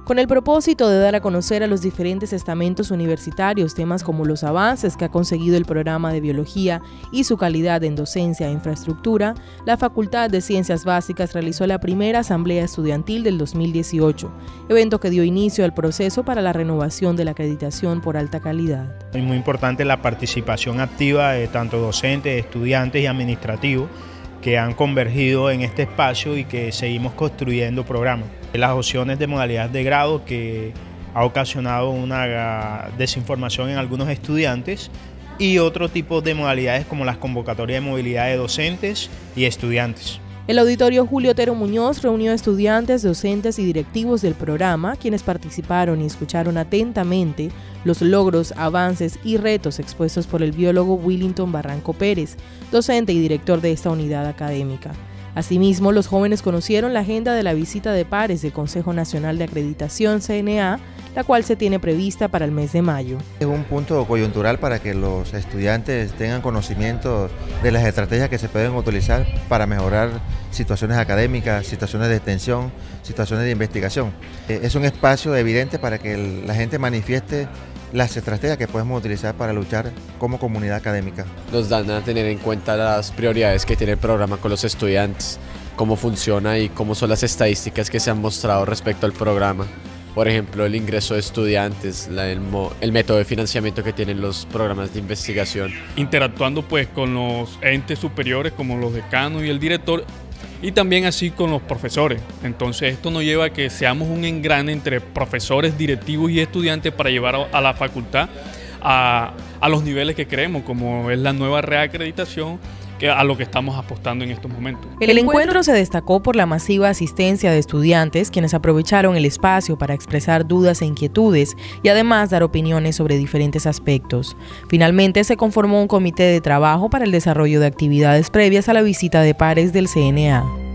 con el propósito de dar a conocer a los diferentes estamentos universitarios temas como los avances que ha conseguido el programa de biología y su calidad en docencia e infraestructura. La Facultad de Ciencias Básicas realizó la primera asamblea estudiantil del 2018, evento que dio inicio al proceso para la renovación de la acreditación por alta calidad. Es muy importante la participación activa de tanto docentes, estudiantes y administrativos que han convergido en este espacio y que seguimos construyendo programas. Las opciones de modalidad de grado que ha ocasionado una desinformación en algunos estudiantes y otro tipo de modalidades como las convocatorias de movilidad de docentes y estudiantes. El auditorio Julio Otero Muñoz reunió a estudiantes, docentes y directivos del programa, quienes participaron y escucharon atentamente los logros, avances y retos expuestos por el biólogo Willington Barranco Pérez, docente y director de esta unidad académica. Asimismo, los jóvenes conocieron la agenda de la visita de pares del Consejo Nacional de Acreditación, CNA, la cual se tiene prevista para el mes de mayo. Es un punto coyuntural para que los estudiantes tengan conocimiento de las estrategias que se pueden utilizar para mejorar situaciones académicas, situaciones de extensión, situaciones de investigación. Es un espacio evidente para que la gente manifieste las estrategias que podemos utilizar para luchar como comunidad académica. Nos dan a tener en cuenta las prioridades que tiene el programa con los estudiantes, cómo funciona y cómo son las estadísticas que se han mostrado respecto al programa. Por ejemplo, el ingreso de estudiantes, el método de financiamiento que tienen los programas de investigación. Interactuando pues con los entes superiores como los decanos y el director, y también así con los profesores. Entonces esto nos lleva a que seamos un engrane entre profesores, directivos y estudiantes para llevar a la facultad a los niveles que queremos, como es la nueva reacreditación, a lo que estamos apostando en estos momentos. El encuentro se destacó por la masiva asistencia de estudiantes, quienes aprovecharon el espacio para expresar dudas e inquietudes y además dar opiniones sobre diferentes aspectos. Finalmente se conformó un comité de trabajo para el desarrollo de actividades previas a la visita de pares del CNA.